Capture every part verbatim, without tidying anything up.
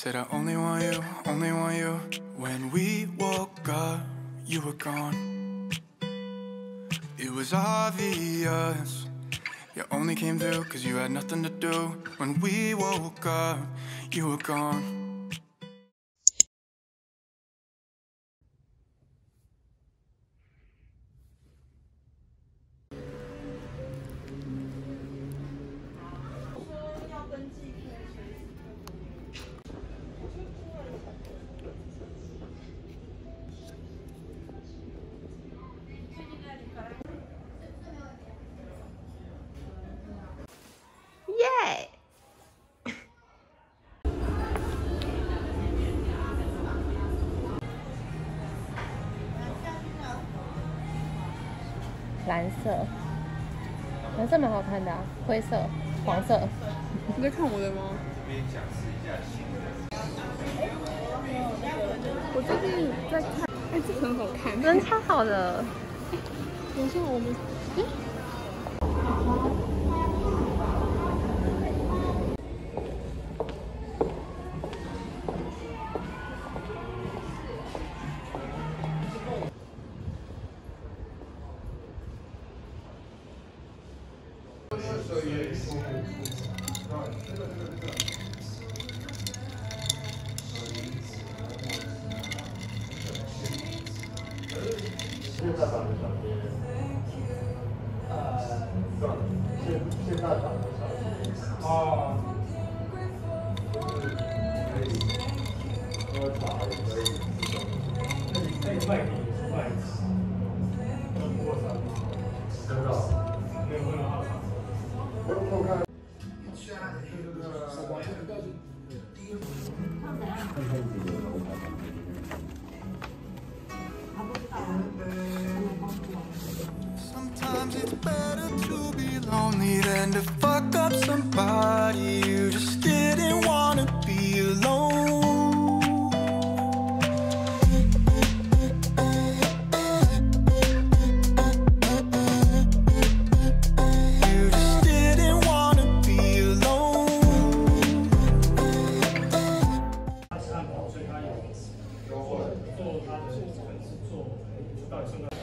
Said I only want you, only want you. When we woke up, you were gone. It was obvious. You only came through cause you had nothing to do. When we woke up, you were gone. 耶！蓝色，蓝色蛮好看的啊，灰色、黄色。 你在看我的吗？我最近在看，哎，这很好看， 人超好的。 等一下我们，哎。 现在长的小街，呃，现现在长的小街，哦，就是可以喝茶，也可以这种，那你可以卖给卖喝多少？真的？没有没有好茶。我我看。 Sometimes it's better to be lonely than to fuck up somebody you just didn't wanna be alone. You just didn't wanna be alone. 他是汉堡，所以他有优惠，做他的粉丝做，到底是不是？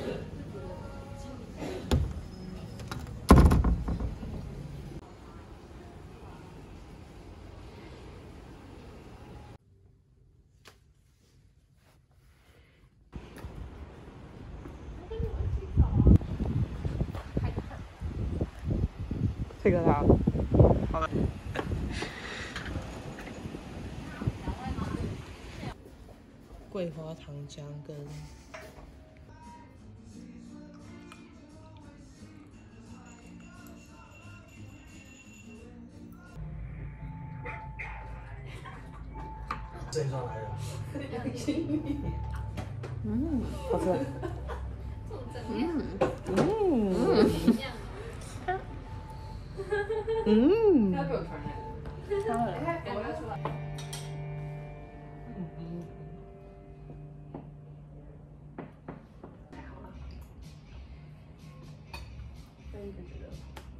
这个啦，好的。桂花糖浆跟这上来了。 嗯，好吃。嗯嗯嗯。要给我传染。当然。我要出来。嗯嗯。太好了。所以就觉得。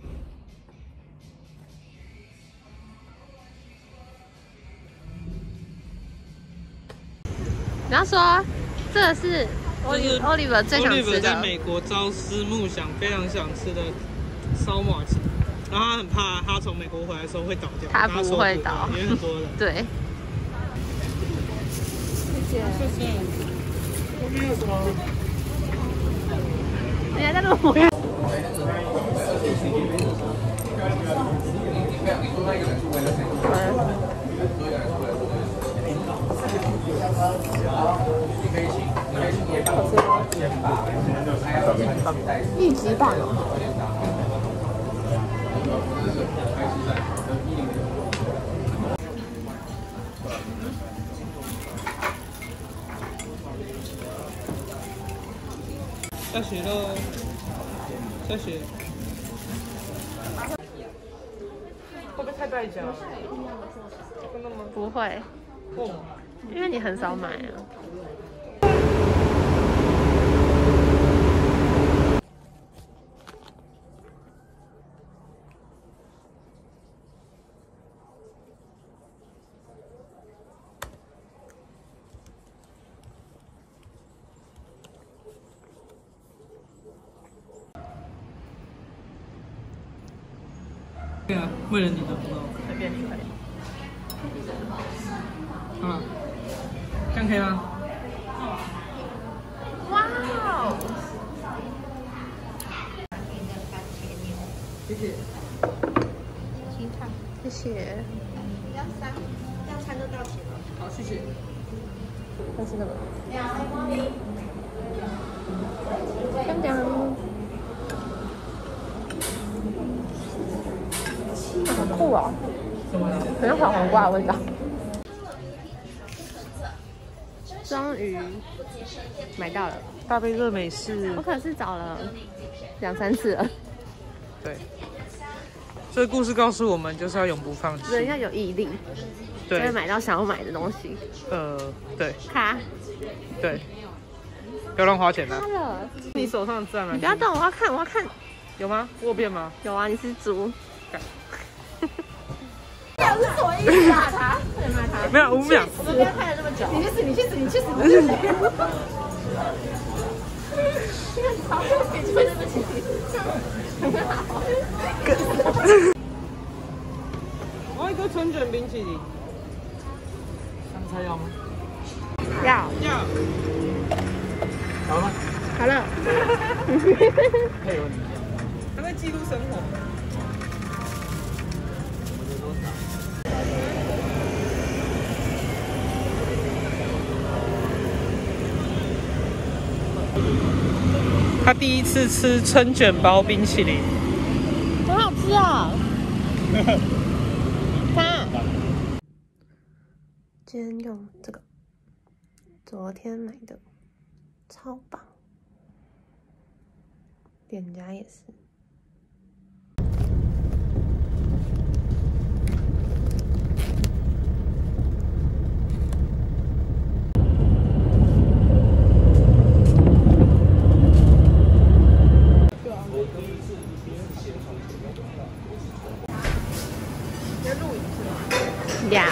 你要说，这个是 Oliver 最想吃的。 Oliver 在美国朝思暮想、非常想吃的烧马鸡，然后他很怕他从美国回来的时候会倒掉。 他不会倒， 因为很多人。对。 谢谢。 谢谢。后面有什么？ 你还在录我呀？一级棒哦！ 下雪喽！下雪。会不会太败家？真的吗？ 不会， 哦， 因为你很少买啊。 对啊，为了你的朋友， 随便你可以。 啊，这样可以吗？ 哇哦！ 谢谢。 鸡汤，谢谢。 要三要餐就到齐了。 好，谢谢。 那是什么？香香。好酷哦！很像小黄瓜的味道。终于买到了大杯热美式， 我可是找了两三次了。 对。这个故事告诉我们，就是要永不放弃， 人要有毅力，就会买到想要买的东西。 呃，对， 卡， 对，不要乱花钱啊！ 卡了， 你手上的自然蓝， 你不要动，我要看，我要看。 有吗？我有变吗？ 有啊，你是猪。 这样是什么意思啊？他对骂他， 没有五秒。 我们不要看了这么久。 你去死！你去死！你去死！你去死！好，对不起， 我要一个春卷冰淇淋。香菜要吗？ 要。 要。好了吗？ 好了。 配合你一样。他在记录生活。他第一次吃春卷包冰淇淋， 很好吃啊！看，今天用这个，昨天买的，超棒，脸颊也是。呀，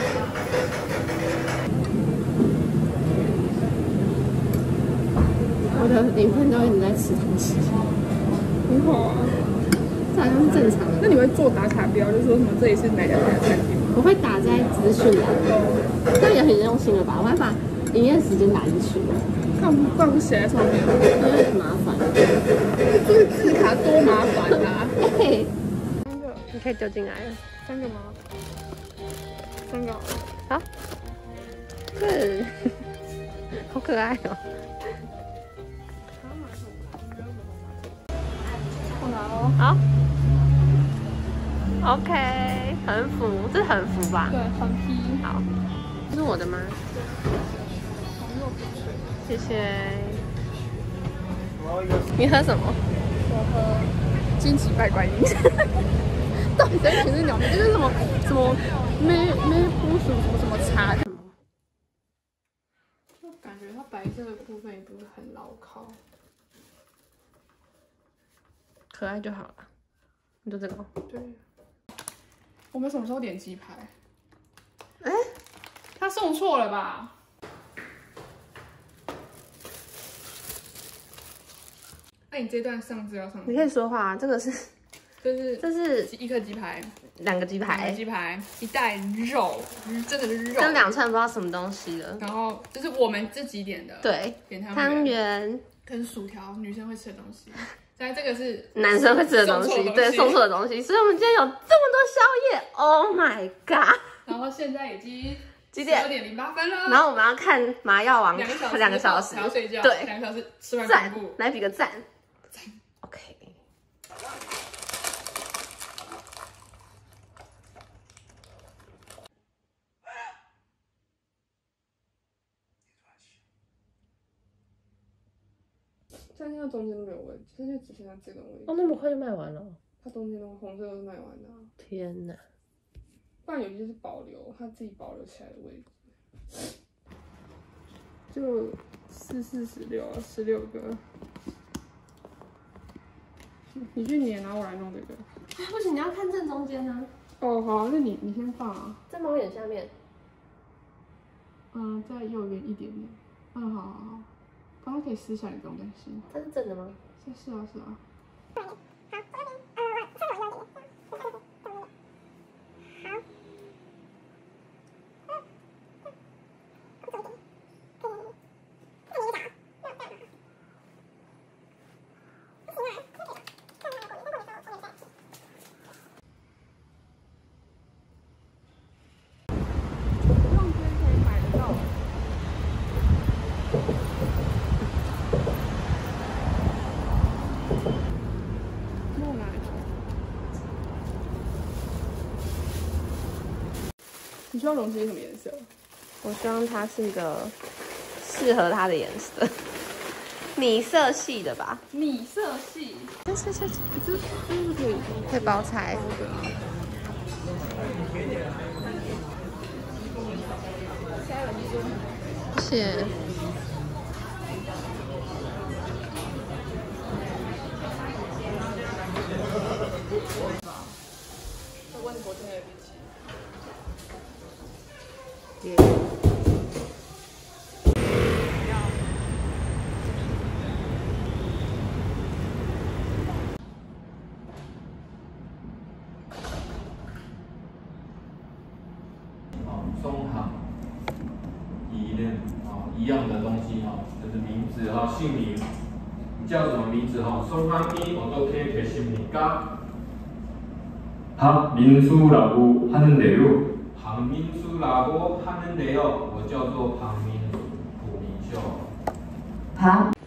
我的灵魂都一直在吃东西， 很好啊。 这好像是正常的。 那你会做打卡标，就说什么这里是哪家哪家餐厅吗？ 我会打在资讯栏，这样也很用心了吧？我还把营业时间打进去， 看不怪不写在上面， 因为很麻烦。 这个字卡多麻烦啊！ 嘿， 三个， 你可以丢进来了。 三个吗？三个好了。 好，是，好可爱哦。 我拿咯。 好 ，OK， 横幅，这是横幅吧？ 对，横批。 好，这是我的吗？ 红肉不脆。 谢谢。你喝什么？ 我喝金棘拜观音。到底在全是鸟名？就是什么什么咩咩布什么什么茶？就感觉它白色的部分也不是很牢靠。 可爱就好了。你就这个。 对。我们什么时候点鸡排？哎、欸，他送错了吧？那、欸、你这段上字要上？ 你可以说话、啊，这个是， 这是这是一颗鸡排， 两个鸡排， 两个鸡排，一袋肉，真的是肉， 跟两串不知道什么东西的。 然后这是我们自己点的， 对， 点汤汤圆跟薯条，女生会吃的东西。但这个是男生会吃的东西，对，送错的东西。所以我们今天有这么多宵夜 ，Oh my god！ 然后现在已经几点？ 十点零八分了。 然后我们要看麻药王两个小时， 两个小时， 还要睡觉， 对， 两个小时吃完赞公布， 来比个赞。 赞 ，OK。 但现在中间都没有位置，现在只剩下这个位置。 哦，那么快就卖完了？ 它中间那个红色都是卖完的、啊。 天哪！ 不然有些是保留，它自己保留起来的位置。就四四十六啊，十六个。你去粘，然后我来弄这个。 不行，你要看正中间啊。 哦，好，那你你先放啊。 在猫眼下面。 嗯，在右边一点点。嗯，好好好。把它可以撕下来，不用担心。 它是正的吗？ 是是啊是啊。 希望容器是什么颜色？ 我希望它是一个适合它的颜色，米色系的吧。 米色系。 这这这这这是可以可以包菜。 对啊。 谢谢。 问昨天的日期。 中行、一类啊一样的东西哈，就是名字哈，姓名，你叫什么名字哈？松行边我都可以给姓名噶。 박민수라고 하는데요. 박민수라고 하는데요. 我叫做庞民朴明秀。 박